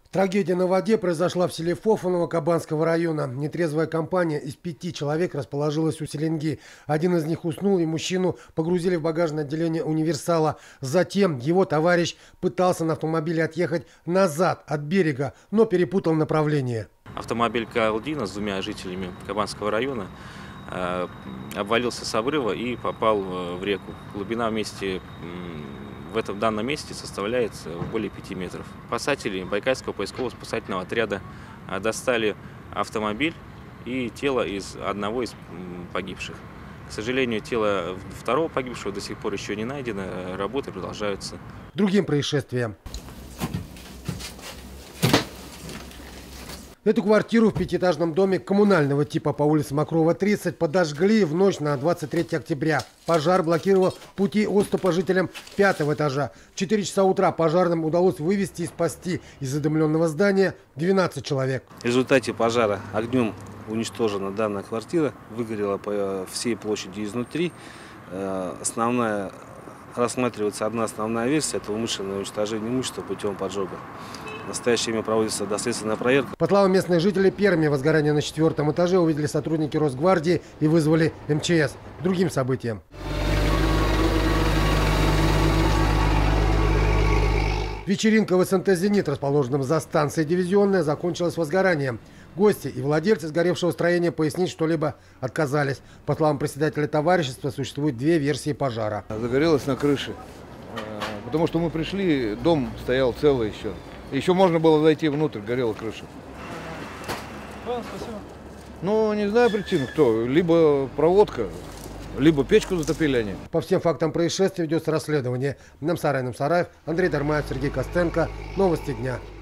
Трагедия на воде произошла в селе Фофаново Кабанского района. Нетрезвая компания из 5 человек расположилась у Селенги. Один из них уснул, и мужчину погрузили в багажное отделение универсала. Затем его товарищ пытался на автомобиле отъехать назад от берега, но перепутал направление. Автомобиль Каалдина с 2 жителями Кабанского района обвалился с обрыва и попал в реку. Глубина в данном месте составляет более 5 метров. Спасатели Байкальского поисково-спасательного отряда достали автомобиль и тело одного из погибших. К сожалению, тело второго погибшего до сих пор еще не найдено, работы продолжаются. Другим происшествием. Эту квартиру в 5-этажном доме коммунального типа по улице Мокрова, 30 подожгли в ночь на 23 октября. Пожар блокировал пути отступа жителям 5-го этажа. В 4 часа утра пожарным удалось вывести и спасти из задымленного здания 12 человек. В результате пожара огнем уничтожена данная квартира, выгорела по всей площади изнутри. Рассматривается одна основная версия – это умышленное уничтожение имущества путем поджога. В настоящее время проводится доследственная проверка. По словам местных жителей, первыми возгорание на 4-м этаже увидели сотрудники Росгвардии и вызвали МЧС. Другим событием. Вечеринка в СНТ «Зенит», расположенном за станцией «Дивизионная», закончилась возгоранием. Гости и владельцы сгоревшего строения пояснить что-либо отказались. По словам председателя товарищества, существует 2 версии пожара. Загорелось на крыше, потому что мы пришли, дом стоял целый еще. Еще можно было зайти внутрь, горела крыша. Спасибо. Ну, не знаю причину, кто. Либо проводка, либо печку затопили они. По всем фактам происшествия ведется расследование. Намсараев, Андрей Дармаев, Сергей Костенко. Новости дня.